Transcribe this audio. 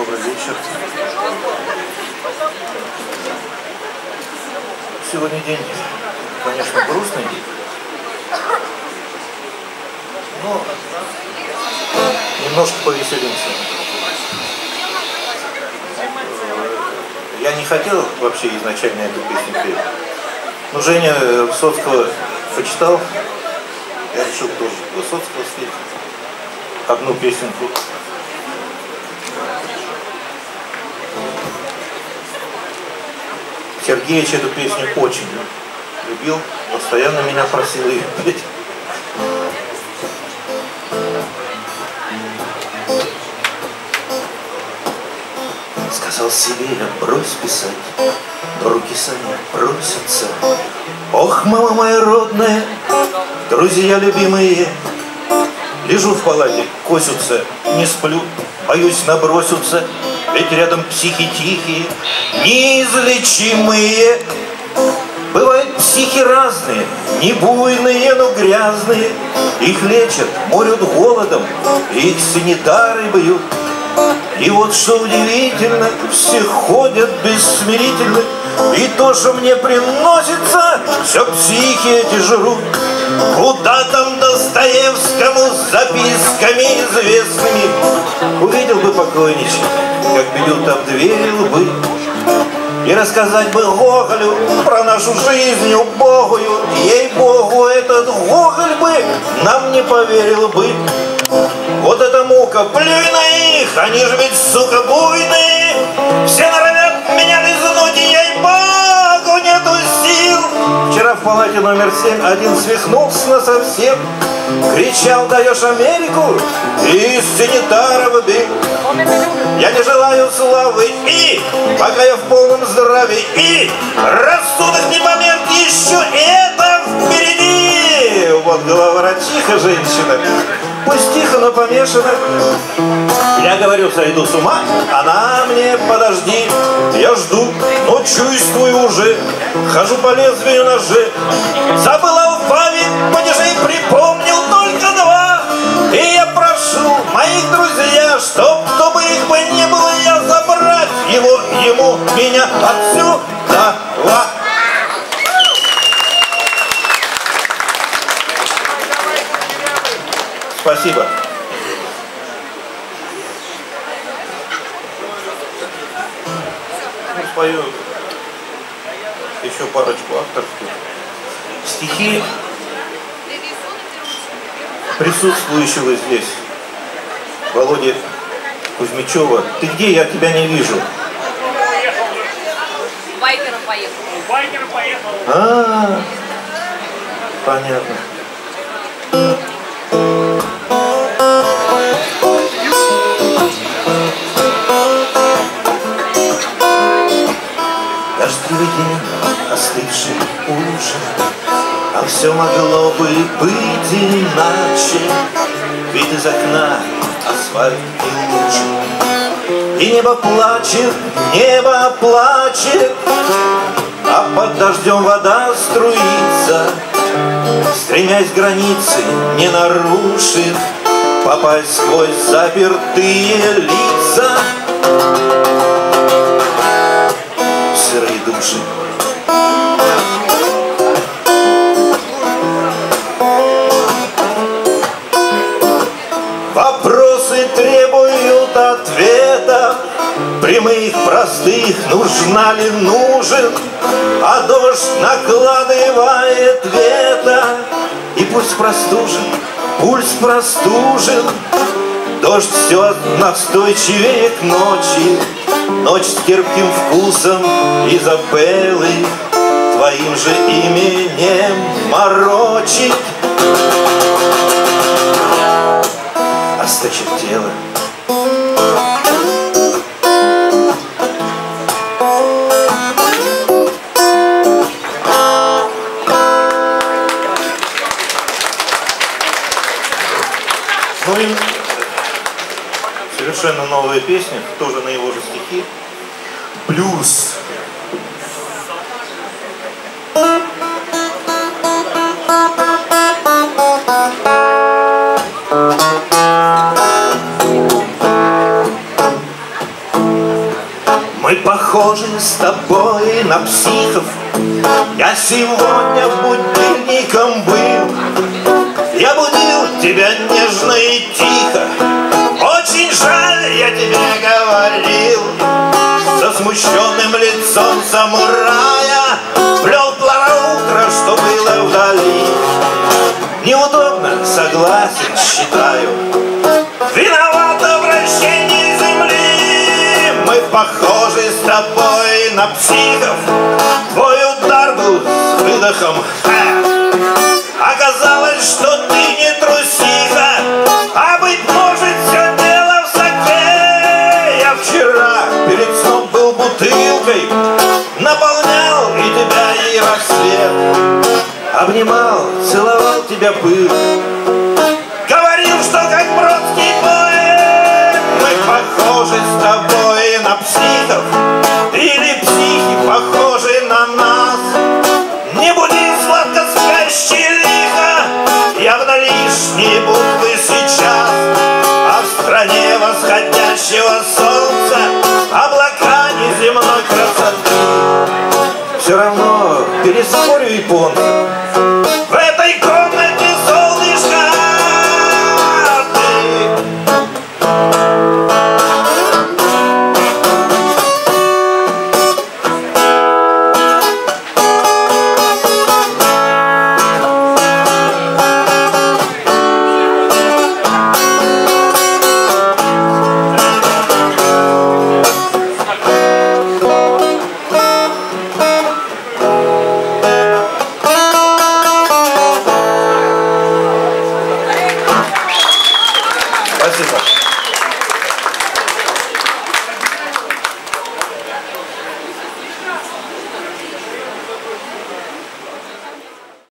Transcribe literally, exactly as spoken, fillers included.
Добрый вечер. Сегодня день, конечно, грустный, но немножко повеселимся. Я не хотел вообще изначально эту песню петь, но Женя Высоцкого почитал, я решил тоже Высоцкого спеть одну песенку. Сергеич эту песню очень любил, постоянно меня просил ее петь. Сказал себе я, брось писать, но руки сами просятся. Ох, мама моя родная, друзья любимые, лежу в палате, косятся, не сплю, боюсь набросятся. Ведь рядом психи тихие, неизлечимые. Бывают психи разные, не буйные, но грязные. Их лечат, морют голодом, их санитары бьют. И вот что удивительно, все ходят бессмирительно, и то, что мне приносится, все психи эти жрут. Куда там Достоевскому с записками известными? Увидел бы покойничек, как бьют об двери лбы, и рассказать бы Гоголю про нашу жизнь убогую. Ей-богу, этот Гоголь бы нам не поверил бы. Вот эта мука, плюй на их, они же ведь, сука, буйные. Все норовят меня лизнуть, и ей-богу, нету сил. Вчера в палате номер семь один свихнулся насовсем. Кричал, даешь Америку, и санитаров бей. Я не желаю славы, и пока я в полном здравии, и рассудок не померк еще, это впереди. Вот голова врачиха, женщина, пусть тихо, но помешана. Я говорю, сойду с ума, она мне, подожди. Я жду, но чувствую уже, хожу по лезвию ножей. Забыл алфавит, падежей припомнил только два. И я прошу моих друзья, чтоб, кто бы их бы не было, я забрать его, ему, меня отсюда. Спасибо. Ну, спою еще парочку авторских. Стихи присутствующего здесь Володи Кузьмичева. Ты где? Я тебя не вижу. Байкером поехал. Байкером поехал. А, понятно. Дождливый день, остывший ужин, а все могло бы быть иначе. Вид из окна, асфальт и лужи, и небо плачет, небо плачет, а под дождем вода струится, стремясь границы не нарушив, попасть сквозь запертые лица. Сырые души. Вопросы требуют ответа, прямых, простых, нужна ли, нужен, а дождь накладывает вето. И пульс простужен, пульс простужен, дождь все настойчивее к ночи. Ночь с терпким вкусом Изабеллы твоим же именем морочит. Осточертело. Ну и совершенно новая песня, тоже на его же стихи. Блюз. похожи с тобой на психов. Я сегодня будильником был, я будил тебя нежно и тихо. Очень жаль, я тебе говорил. Со смущенным лицом самурая плел план утра, что было вдали. Неудобно, согласен, считаю, виновато вращение земли. Мы похожи с тобой на психов. Твой удар был с выдохом. Ха! Оказалось, что ты не трусиха, а быть может все дело в соке. Я вчера перед сном был бутылкой, наполнял и тебя, и рассвет. Обнимал, целовал тебя пыл, говорил, что как Бродский поэт. Мы похожи с тобой на психов, или психи похожи на нас. Не буди сладко спящий лихо, явно лишние буквы сейчас. А в стране восходящего солнца облака неземной красоты. Все равно переспорю японцев,